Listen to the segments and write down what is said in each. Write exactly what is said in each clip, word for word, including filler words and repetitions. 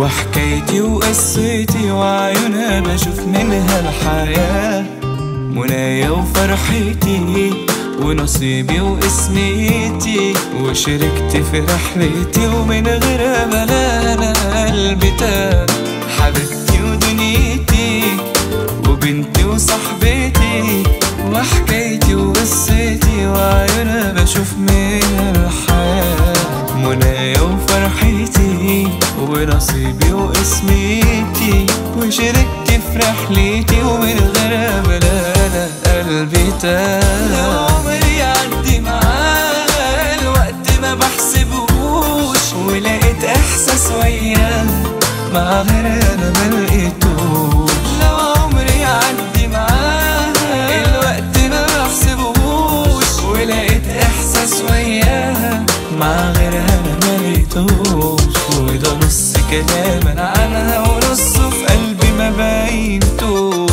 وحكايتي وقصتي وعيونها بشوف منها الحياة، منايا وفرحتي ونصيبي واسميتي، وشاركت في رحلتي ومن غيرها بلانا قلبي تاه. حبيبتي ودنيتي وبنتي وصاحبتي، وحكايتي وقصتي وعيونها بشوف منها الحياة، منايا وفرحتي ونصيبي واسميتي، وشاركت في رحلتي ومن غيرها بلانا قلبي تاه. لو عمري يعدي معاها الوقت ما بحسبهوش، ولقيت احساس وياها مع غيرها انا ملقيتوش. لو عمري يعدي معاها الوقت ما بحسبهوش، ولقيت احساس وياها مع غيرها انا ملقيتوش. وده نص كلام انا عنها ونصه في قلبي ما بينتوش.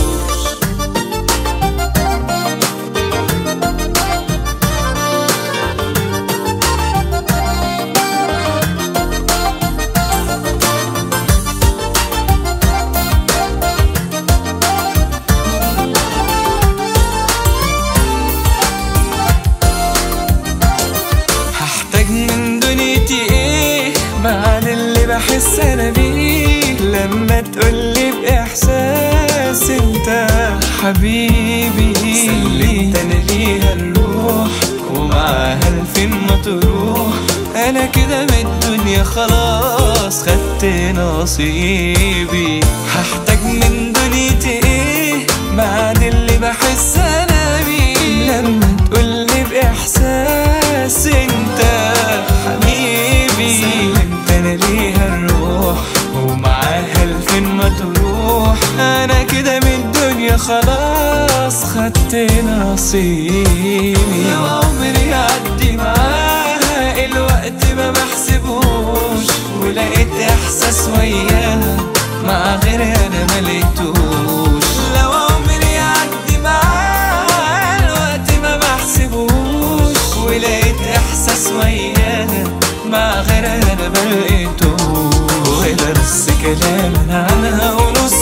هحتاج من دنيتي ايه بعد اللي بحس انا بيه، لما تقولي باحساس انت حبيبي. سلمت انا ليها الروح ومعاها لفين ما تروح، انا كده من الدنيا خلاص خدت نصيبي. هحتاج من دنيتي ايه بعد اللي بحس انا بيه، لما تقولي باحساس انت حبيبي. سلمت انا ليها الروح ومعاها لفين ما تروح، انا كده من الدنيا خلاص خدت نصيبي. لو عمري يعدي معاها الوقت ما بحسبوش، ولقيت احساس وياها مع غيرها انا ملقيتوش. لو عمري يعدي معاها الوقت ما بحسبوش، ولقيت احساس وياها مع غيرها انا ملقيتوش. وده نص كلام انا عنها ونص